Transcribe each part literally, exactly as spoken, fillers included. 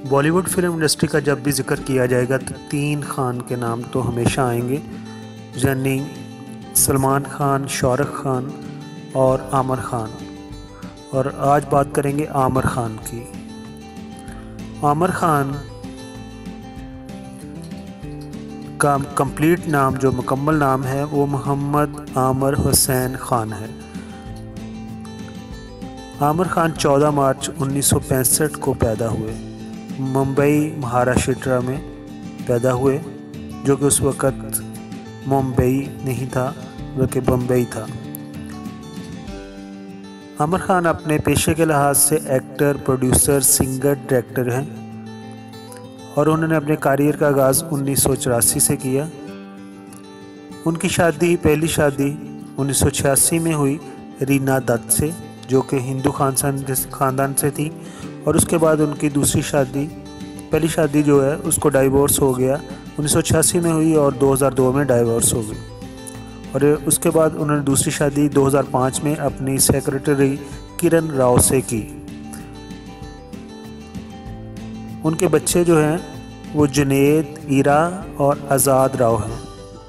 Bollywood film industry का जब भी जिक्र किया जाएगा तो तीन खान के नाम तो हमेशा आएंगे, यानी सलमान खान, शाहरुख खान और आमिर खान। और आज बात करेंगे आमिर खान की। आमिर खान का कंप्लीट नाम, जो मुकम्मल नाम है, वो मोहम्मद आमिर हुसैन खान है। आमिर खान चौदह मार्च उन्नीस सौ पैंसठ को पैदा हुए, मुंबई महाराष्ट्र में पैदा हुए, जो कि उस वक़्त मुंबई नहीं था बल्कि बम्बई था। आमिर खान अपने पेशे के लिहाज से एक्टर, प्रोड्यूसर, सिंगर, डायरेक्टर हैं और उन्होंने अपने करियर का आगाज़ उन्नीस सौ चौरासी से किया। उनकी शादी, पहली शादी उन्नीस सौ छियासी में हुई रीना दत्त से, जो कि हिंदू खानदान से थी, और उसके बाद उनकी दूसरी शादी, पहली शादी जो है उसको डाइवोर्स हो गया, उन्नीस सौ छियासी में हुई और दो हज़ार दो में डाइवोर्स हो गई। और उसके बाद उन्होंने दूसरी शादी दो हज़ार पाँच में अपनी सेक्रेटरी किरण राव से की। उनके बच्चे जो हैं वो जुनैद, इरा और आज़ाद राव हैं।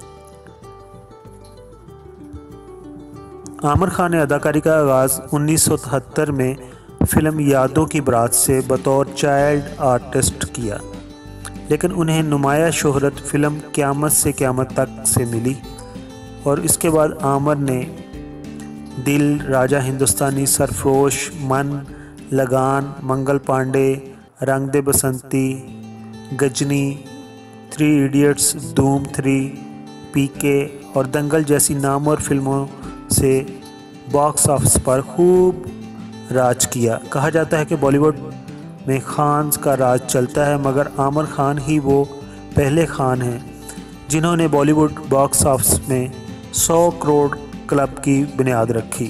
आमिर खान ने अदाकारी का आगाज़ उन्नीस सौ तिहत्तर में फ़िल्म यादों की बारात से बतौर चाइल्ड आर्टिस्ट किया, लेकिन उन्हें नुमाया शोहरत फ़िल्म क़यामत से क़यामत तक से मिली। और इसके बाद आमिर ने दिल, राजा हिंदुस्तानी, सरफरोश, मन, लगान, Mangal Pandey, Rang De Basanti, Ghajini, Three Idiots, Dhoom three, PK और दंगल जैसी नामवर फिल्मों से बॉक्स ऑफिस पर खूब राज किया। कहा जाता है कि बॉलीवुड में खान का राज चलता है, मगर आमिर खान ही वो पहले खान हैं जिन्होंने बॉलीवुड बॉक्स ऑफिस में सौ करोड़ क्लब की बुनियाद रखी।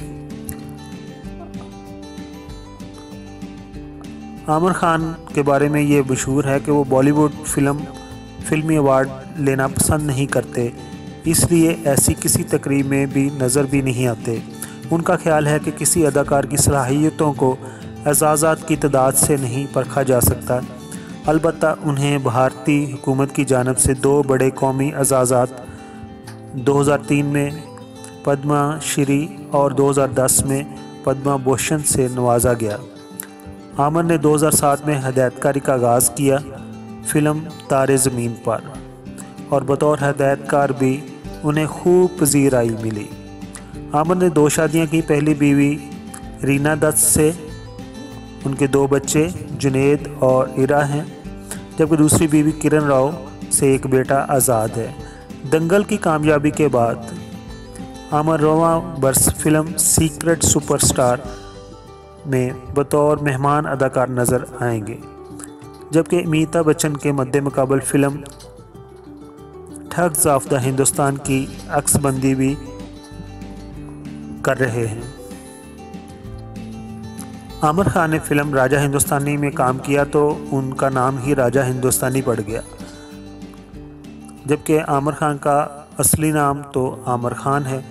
आमिर खान के बारे में ये मशहूर है कि वो बॉलीवुड फिल्म फिल्मी अवार्ड लेना पसंद नहीं करते, इसलिए ऐसी किसी तकरीब में भी नज़र भी नहीं आते। उनका ख्याल है कि किसी अदाकार की सलाहियतों को एजाज़ात की तादाद से नहीं परखा जा सकता। अलबत्ता उन्हें भारतीय हुकूमत की जानिब से दो बड़े कौमी एजाज़ात दो हज़ार तीन में पद्मा श्री और दो हज़ार दस में पद्मा भूषण से नवाजा गया। आमिर ने दो हज़ार सात में हदायतकारी का आगाज़ किया फ़िल्म तारे ज़मीन पर, और बतौर हदायतकार भी उन्हें खूब पजीराई मिली। आमिर ने दो शादियां की। पहली बीवी रीना दत्त से उनके दो बच्चे जुनैद और इरा हैं, जबकि दूसरी बीवी किरण राव से एक बेटा आज़ाद है। दंगल की कामयाबी के बाद आमिर रवां बरस फिल्म सीक्रेट सुपरस्टार में बतौर मेहमान अदाकार नज़र आएंगे, जबकि अमिताभ बच्चन के मद्दे मुकाबल film Thugs of the Hindostan की अक्सबंदी भी कर रहे हैं। आमिर खान ने फिल्म राजा हिंदुस्तानी में काम किया तो उनका नाम ही राजा हिंदुस्तानी पड़ गया, जबकि आमिर खान का असली नाम तो आमिर खान है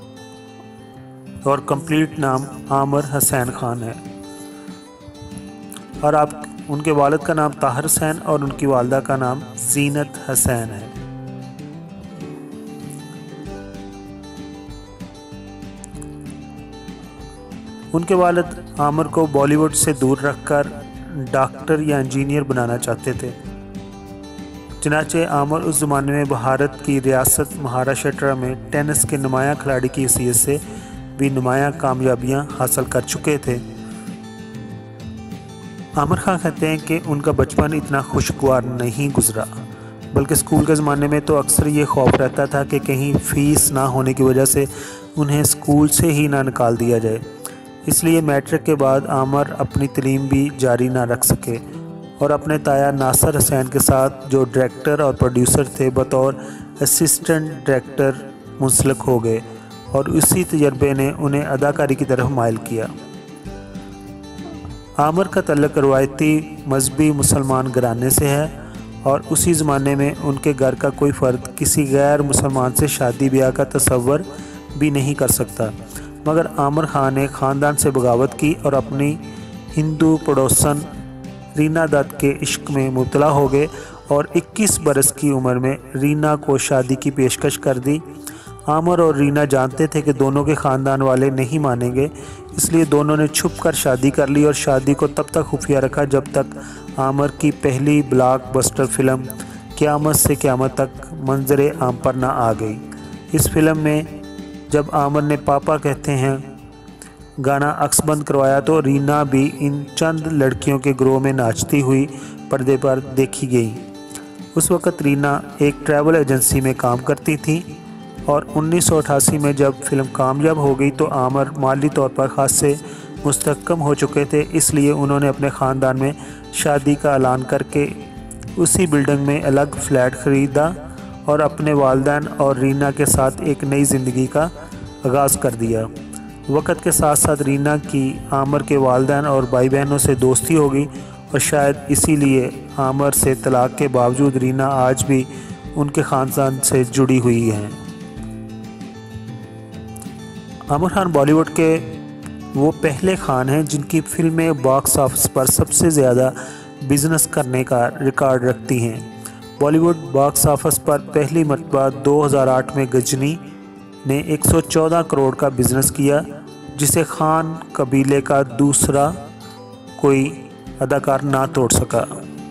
और कंप्लीट नाम आमिर हुसैन खान है। और आप उनके वालिद का नाम ताहिर हुसैन और उनकी वालदा का नाम जीनत हुसैन है। उनके वालिद आमिर को बॉलीवुड से दूर रखकर डॉक्टर या इंजीनियर बनाना चाहते थे। चनाचे आमिर उस ज़माने में भारत की रियासत महाराष्ट्र में टेनिस के नुमायाँ खिलाड़ी की हैसियत से भी नुमायाँ कामयाबियाँ हासिल कर चुके थे। आमिर खान कहते हैं कि उनका बचपन इतना खुशगवार नहीं गुजरा, बल्कि स्कूल के ज़माने में तो अक्सर ये खौफ रहता था कि कहीं फ़ीस ना होने की वजह से उन्हें स्कूल से ही ना निकाल दिया जाए। इसलिए मैट्रिक के बाद आमिर अपनी तालीम भी जारी ना रख सके और अपने ताया नासिर हुसैन के साथ, जो डायरेक्टर और प्रोड्यूसर थे, बतौर असिस्टेंट डायरेक्टर मुंसलिक हो गए और उसी तजर्बे ने उन्हें अदाकारी की तरफ माइल किया। आमिर का तल्लुक़ रवायती मजहबी मुसलमान घराने से है और उसी ज़माने में उनके घर का कोई फ़र्द किसी गैर मुसलमान से शादी ब्याह का तसव्वुर भी नहीं कर सकता। मगर आमिर खान ने ख़ानदान से बगावत की और अपनी हिंदू पड़ोसन रीना दत्त के इश्क में मुब्तला हो गए और इक्कीस बरस की उम्र में रीना को शादी की पेशकश कर दी। आमिर और रीना जानते थे कि दोनों के ख़ानदान वाले नहीं मानेंगे, इसलिए दोनों ने छुप कर शादी कर ली और शादी को तब तक खुफिया रखा जब तक आमिर की पहली ब्लॉकबस्टर फिल्म क़यामत से क़यामत तक मंजरे आम पर ना आ गई। इस फिल्म में जब आमिर ने पापा कहते हैं गाना अक्स बंद करवाया तो रीना भी इन चंद लड़कियों के ग्रोह में नाचती हुई पर्दे पर देखी गई। उस वक़्त रीना एक ट्रैवल एजेंसी में काम करती थी और उन्नीस सौ अठासी में जब फिल्म कामयाब हो गई तो आमिर माली तौर पर ख़ास से मुस्तहकम हो चुके थे, इसलिए उन्होंने अपने ख़ानदान में शादी का ऐलान करके उसी बिल्डिंग में अलग फ़्लैट ख़रीदा और अपने वालिदैन और रीना के साथ एक नई ज़िंदगी का आगाज़ कर दिया। वक़्त के साथ साथ रीना की आमिर के वालिदैन और भाई बहनों से दोस्ती हो गई और शायद इसीलिए आमिर से तलाक़ के बावजूद रीना आज भी उनके ख़ानदान से जुड़ी हुई हैं। आमिर खान बॉलीवुड के वो पहले खान हैं जिनकी फ़िल्में बॉक्स ऑफिस पर सबसे ज़्यादा बिज़नेस करने का रिकॉर्ड रखती हैं। बॉलीवुड बॉक्स ऑफिस पर पहली मरतबा दो हज़ार आठ में गजनी ने एक सौ चौदह करोड़ का बिज़नेस किया, जिसे खान कबीले का दूसरा कोई अदाकार ना तोड़ सका।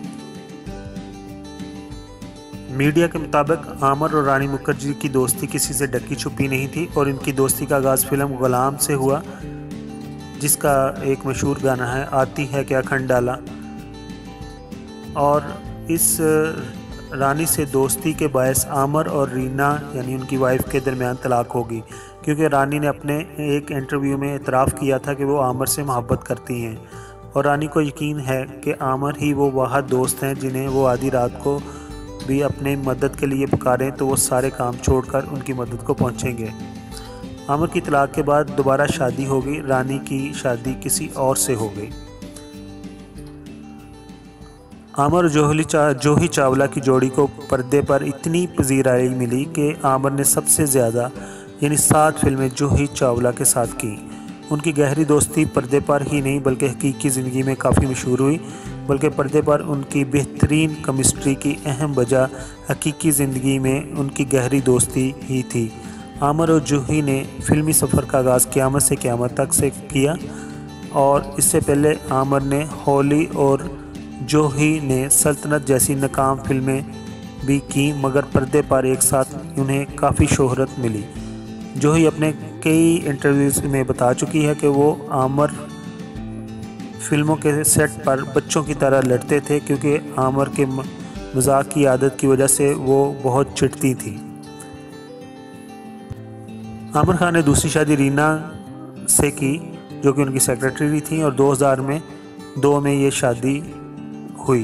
मीडिया के मुताबिक आमिर और रानी मुखर्जी की दोस्ती किसी से ढकी छुपी नहीं थी और इनकी दोस्ती का आगाज़ फिल्म गुलाम से हुआ, जिसका एक मशहूर गाना है आती है क्या खंडाला। और इस रानी से दोस्ती के बायस आमिर और रीना यानी उनकी वाइफ के दरमियान तलाक़ होगी, क्योंकि रानी ने अपने एक इंटरव्यू में इतराफ़ किया था कि वो आमिर से मोहब्बत करती हैं और रानी को यकीन है कि आमिर ही वो वाहद दोस्त हैं जिन्हें वो आधी रात को भी अपने मदद के लिए पुकारें तो वो सारे काम छोड़कर उनकी मदद को पहुंचेंगे। आमिर की तलाक़ के बाद दोबारा शादी हो गई। रानी की शादी किसी और से हो गई। आमिर और जोहली चा जूही चावला की जोड़ी को पर्दे पर इतनी पजीराई मिली कि आमिर ने सबसे ज़्यादा यानी सात फिल्में जूही चावला के साथ की। उनकी गहरी दोस्ती पर्दे पर ही नहीं बल्कि हकीकी ज़िंदगी में काफ़ी मशहूर हुई, बल्कि पर्दे पर उनकी बेहतरीन केमिस्ट्री की अहम वजह हकीकी ज़िंदगी में उनकी गहरी दोस्ती ही थी। आमिर और जूही ने फिल्मी सफ़र का आगाज़ क़यामत से क़यामत तक से किया और इससे पहले आमिर ने होली और जूही ने सल्तनत जैसी नाकाम फिल्में भी की, मगर पर्दे पर एक साथ उन्हें काफ़ी शोहरत मिली। जूही अपने कई इंटरव्यूज़ में बता चुकी है कि वो आमिर फिल्मों के सेट पर बच्चों की तरह लड़ते थे, क्योंकि आमिर के मजाक की आदत की वजह से वो बहुत चिढ़ती थी। आमिर खान ने दूसरी शादी रीना से की, जो कि उनकी सेक्रेटरी थी, और दो हज़ार में दो में ये शादी हुई।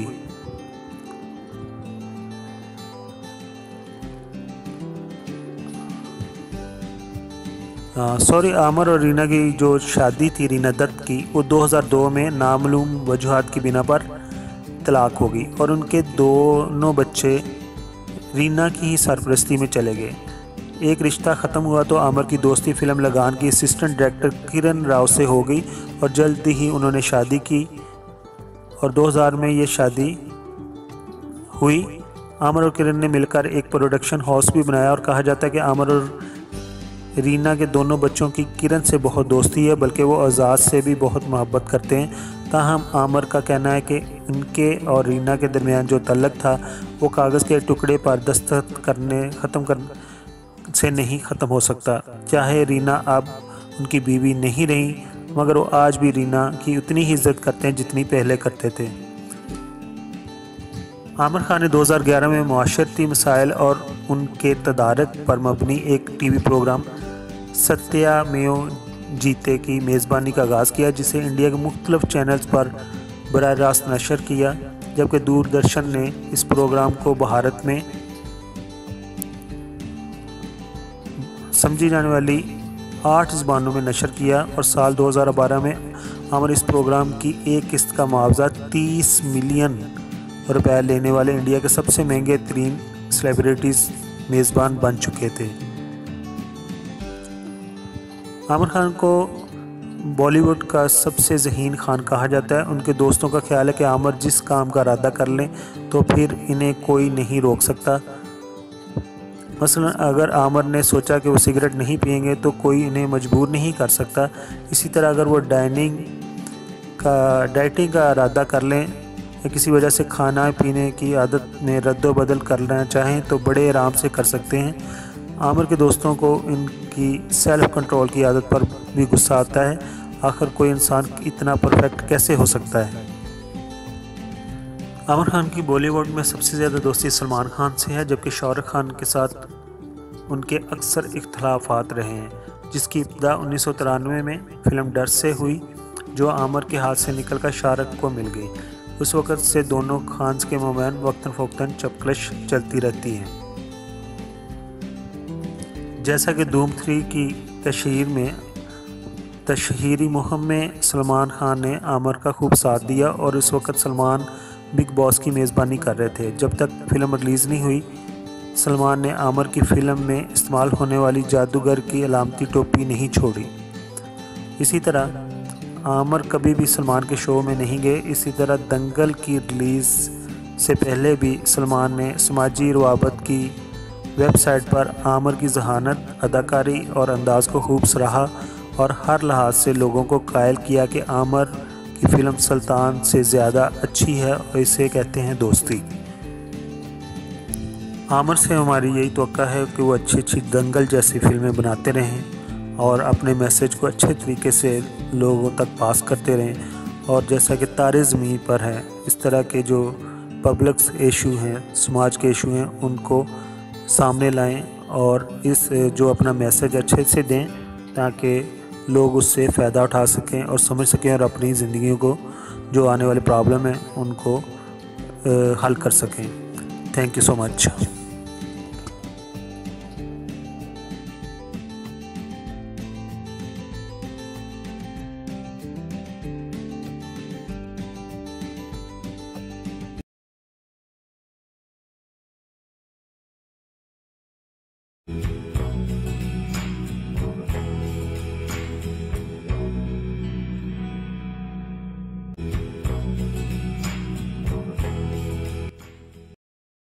सॉरी आमिर और रीना की जो शादी थी रीना दत्त की, वो दो हज़ार दो में नामालूम वजूहात की बिना पर तलाक़ हो गई और उनके दोनों बच्चे रीना की ही सरपरस्ती में चले गए। एक रिश्ता ख़त्म हुआ तो आमिर की दोस्ती फिल्म लगान की असिस्टेंट डायरेक्टर किरण राव से हो गई और जल्द ही उन्होंने शादी की और दो हज़ार में ये शादी हुई। आमिर और किरण ने मिलकर एक प्रोडक्शन हाउस भी बनाया और कहा जाता है कि आमिर और रीना के दोनों बच्चों की किरण से बहुत दोस्ती है, बल्कि वो आज़ाद से भी बहुत मोहब्बत करते हैं। ताहम आमिर का कहना है कि उनके और रीना के दरमियान जो तल्लक था वो कागज़ के टुकड़े पर दस्तखत करने ख़त्म कर से नहीं ख़त्म हो सकता। चाहे रीना अब उनकी बीवी नहीं रही, मगर वो आज भी रीना की उतनी ही इज्जत करते हैं जितनी पहले करते थे। आमिर खान ने दो हज़ार ग्यारह में मुआशरती मसाइल और उनके तदारक पर मबनी एक टीवी प्रोग्राम सत्यामेव जीते की मेज़बानी का आगाज़ किया, जिसे इंडिया के मुख्तलिफ चैनल्स पर बराह रास्त नशर किया, जबकि दूरदर्शन ने इस प्रोग्राम को भारत में समझी जाने वाली आठ ज़बानों में नशर किया और साल दो हज़ार बारह में आमिर इस प्रोग्राम की एक किस्त का मुआवजा तीस मिलियन रुपए लेने वाले इंडिया के सबसे महंगे तरीन सेलिब्रिटीज़ मेज़बान बन चुके थे। आमिर खान को बॉलीवुड का सबसे ज़हीन खान कहा जाता है। उनके दोस्तों का ख्याल है कि आमिर जिस काम का इरादा कर लें तो फिर इन्हें कोई नहीं रोक सकता। मसलन अगर आमिर ने सोचा कि वो सिगरेट नहीं पिएंगे तो कोई इन्हें मजबूर नहीं कर सकता। इसी तरह अगर वो डाइनिंग का डाइटिंग का इरादा कर लें या किसी वजह से खाना पीने की आदत में रद्दो बदल करना चाहें तो बड़े आराम से कर सकते हैं। आमिर के दोस्तों को इनकी सेल्फ़ कंट्रोल की आदत पर भी गुस्सा आता है। आखिर कोई इंसान इतना परफेक्ट कैसे हो सकता है। आमिर खान की बॉलीवुड में सबसे ज़्यादा दोस्ती सलमान खान से है, जबकि शाहरुख खान के साथ उनके अक्सर इख्तलाफात रहे हैं, जिसकी इब्तिदा उन्नीस सौ तिरानवे में फिल्म डर से हुई, जो आमिर के हाथ से निकलकर शाहरुख को मिल गई। उस वक़्त से दोनों खान्स के माबैन वक्तन फ़ौक्तन चपकलश चलती रहती है। जैसा कि धूम थ्री की तशहीर में तशहीरी मुहिम में सलमान खान ने आमिर का खूब साथ दिया और इस वक्त सलमान बिग बॉस की मेज़बानी कर रहे थे। जब तक फिल्म रिलीज़ नहीं हुई, सलमान ने आमिर की फ़िल्म में इस्तेमाल होने वाली जादूगर की अलामती टोपी नहीं छोड़ी। इसी तरह आमिर कभी भी सलमान के शो में नहीं गए। इसी तरह दंगल की रिलीज़ से पहले भी सलमान ने समाजी रवाबत की वेबसाइट पर आमिर की जहानत, अदाकारी और अंदाज़ को खूब सराहा और हर लिहाज से लोगों को कायल किया कि आमिर की फ़िल्म सुल्तान से ज़्यादा अच्छी है और इसे कहते हैं दोस्ती। आमिर से हमारी यही तवक्का है कि वो अच्छी अच्छी दंगल जैसी फ़िल्में बनाते रहें और अपने मैसेज को अच्छे तरीके से लोगों तक पास करते रहें। और जैसा कि तारे ज़मीन पर है, इस तरह के जो पब्लिक इशू हैं, समाज के इशू हैं, उनको सामने लाएं और इस जो अपना मैसेज अच्छे से दें ताकि लोग उससे फ़ायदा उठा सकें और समझ सकें और अपनी ज़िंदगी को जो आने वाले प्रॉब्लम हैं उनको हल कर सकें। Thank you so much.